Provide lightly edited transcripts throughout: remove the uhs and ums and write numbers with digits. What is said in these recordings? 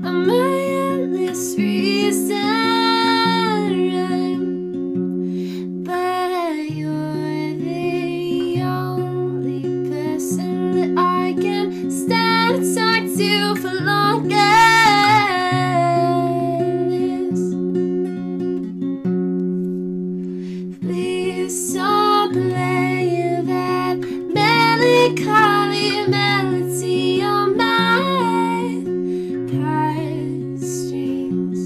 my endless reason, but you're the only person that I can stand and talk to for longer. Please don't play that melancholy melody on my heartstrings,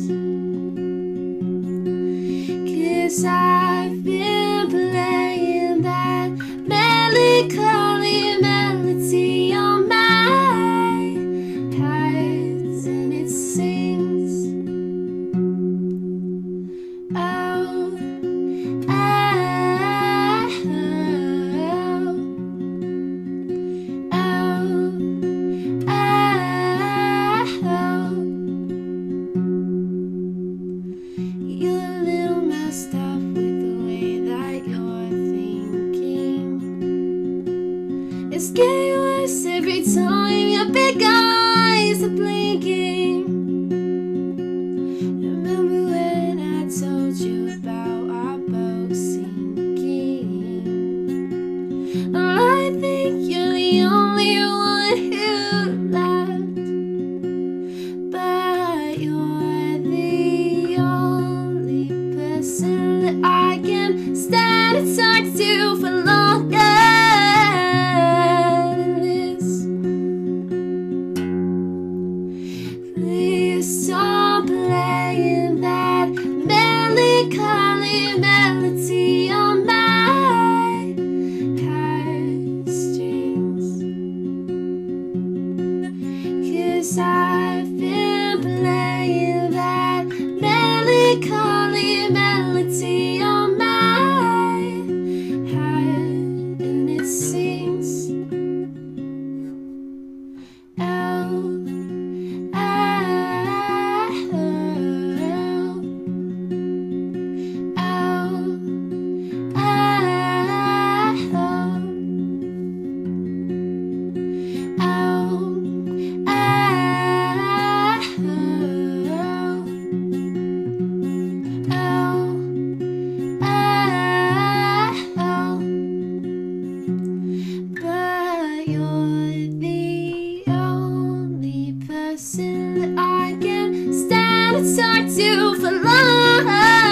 'cause I've been playing that melancholy melody on my heart, and it sings, oh, you're a little messed up with the way that you're thinking. It's getting worse every time your big eyes are blinking. Remember when I told you about our boat sinking? Well, I think you're the only one who left, but you're the only person that I can stand and talk to for longer than this. Please stop playing that melancholy melody on my heartstrings, 'cause I've been playing that melancholy melody on my heart, and it sings, oh, oh, but you're the only person that I can stand and talk to for long.